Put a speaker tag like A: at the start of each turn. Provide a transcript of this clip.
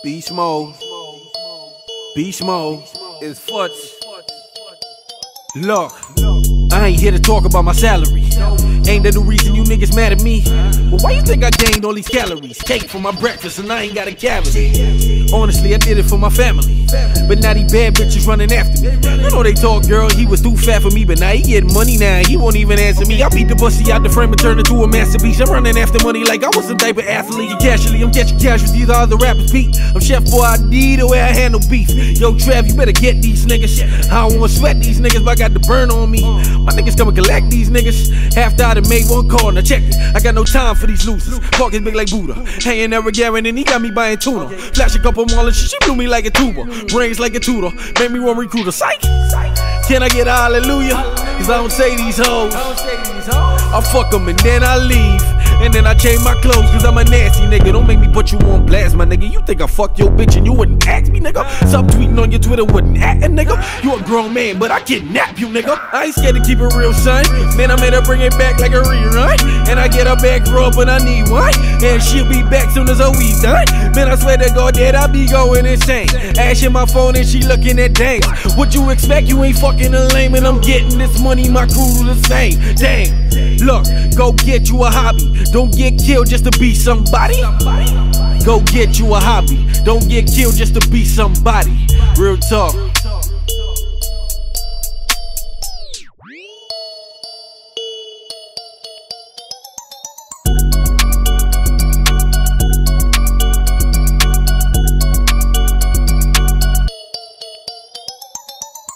A: Beast mode. Beast mode is futz. Look, I ain't here to talk about my salary. Ain't that the reason you niggas mad at me? But why you think I gained all these calories? Cake for my breakfast and I ain't got a cavity. Honestly, I did it for my family. But now these bad bitches running after me. You know they talk, girl, he was too fat for me. But now he getting money now, he won't even answer me. I beat the pussy out the frame and turn it to a masterpiece. I'm running after money like I was some type of athlete. Casually, I'm catching casualties, the other rappers beat. I'm Chef Boy, I need the way I handle beef. Yo, Trav, you better get these niggas. I don't wanna sweat these niggas, but I got the burn on me. My niggas come and collect these niggas. Half died and made one call, now check it. I got no time for these losers. Pockets big like Buddha. Hanging Eric Garen and he got me buying tuna. Flash a couple more and she blew me like a tuba. Brains like a tutor, made me one recruiter. Psych! Can I get a hallelujah? Cause I don't say these hoes. I fuck them and then I leave. And then I change my clothes cause I'm a nasty nigga. Don't make me put you on blast, my nigga. You think I fucked your bitch and you wouldn't ask me, nigga? Subtweeting on your Twitter wouldn't act, nigga. You a grown man, but I kidnap you, nigga. I ain't scared to keep it real, son. Man, I made her bring it back like a rerun. And I get her back raw, but I need one. And she'll be back soon as a week done. Man, I swear to God that I be going insane. Ash in my phone and she looking at dang. What you expect? You ain't fucking a lame. And I'm getting this money, my crew do the same. Damn. Look, go get you a hobby. Don't get killed just to be somebody. Go get you a hobby. Don't get killed just to be somebody. Real talk.